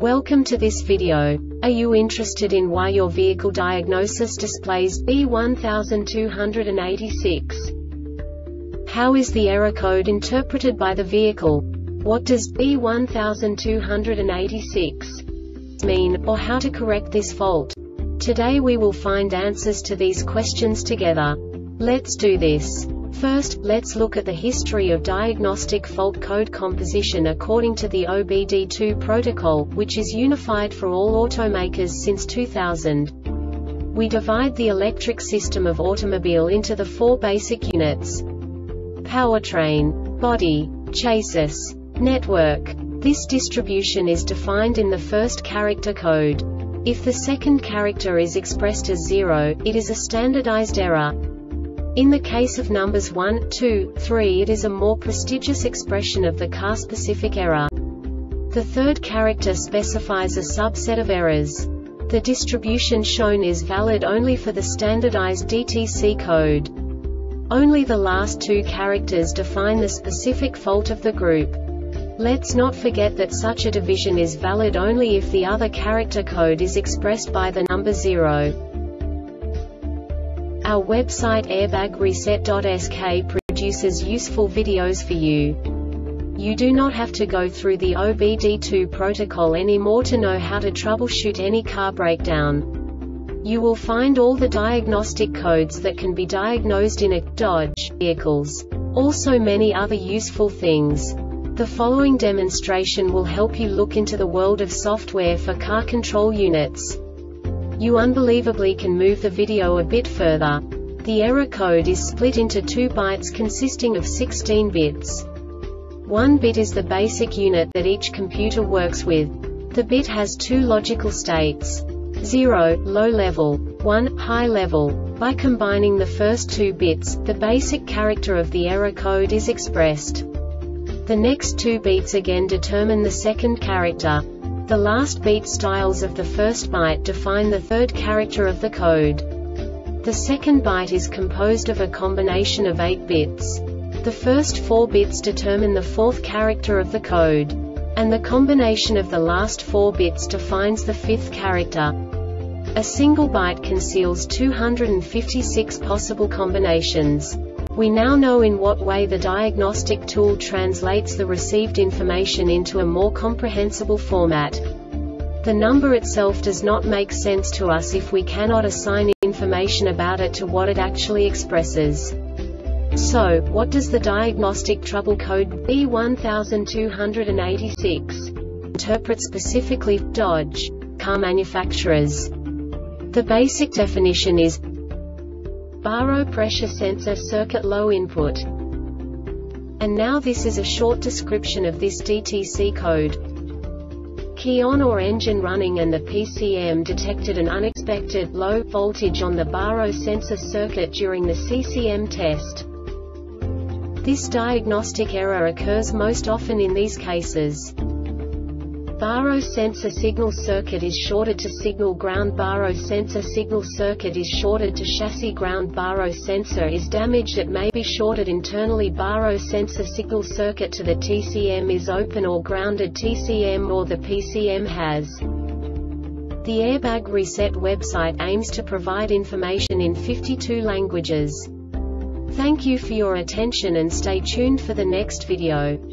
Welcome to this video. Are you interested in why your vehicle diagnosis displays B1286? How is the error code interpreted by the vehicle? What does B1286 mean, or how to correct this fault? Today we will find answers to these questions together. Let's do this. First, let's look at the history of diagnostic fault code composition according to the OBD2 protocol, which is unified for all automakers since 2000. We divide the electric system of automobile into the four basic units: powertrain, body, chassis, network. This distribution is defined in the first character code. If the second character is expressed as 0, it is a standardized error. In the case of numbers 1, 2, 3, it is a more prestigious expression of the car-specific error. The third character specifies a subset of errors. The distribution shown is valid only for the standardized DTC code. Only the last two characters define the specific fault of the group. Let's not forget that such a division is valid only if the other character code is expressed by the number 0. Our website airbagreset.sk produces useful videos for you. You do not have to go through the OBD2 protocol anymore to know how to troubleshoot any car breakdown. You will find all the diagnostic codes that can be diagnosed in a Dodge vehicles. Also many other useful things. The following demonstration will help you look into the world of software for car control units. You unbelievably can move the video a bit further. The error code is split into 2 bytes consisting of 16 bits. 1 bit is the basic unit that each computer works with. The bit has 2 logical states: 0, low level, 1, high level. By combining the first 2 bits, the basic character of the error code is expressed. The next 2 beats again determine the second character. The last beat styles of the first byte define the third character of the code. The second byte is composed of a combination of 8 bits. The first 4 bits determine the fourth character of the code. And the combination of the last 4 bits defines the fifth character. A single byte conceals 256 possible combinations. We now know in what way the diagnostic tool translates the received information into a more comprehensible format. The number itself does not make sense to us if we cannot assign information about it to what it actually expresses. So, what does the diagnostic trouble code B1286 interpret specifically for Dodge car manufacturers? The basic definition is baro pressure sensor circuit low input. And now this is a short description of this DTC code. Key on or engine running and the PCM detected an unexpected low voltage on the baro sensor circuit during the CCM test. This diagnostic error occurs most often in these cases: baro sensor signal circuit is shorted to signal ground, baro sensor signal circuit is shorted to chassis ground, baro sensor is damaged, it may be shorted internally, baro sensor signal circuit to the TCM is open or grounded, TCM or the PCM has. The Airbag Reset website aims to provide information in 52 languages. Thank you for your attention and stay tuned for the next video.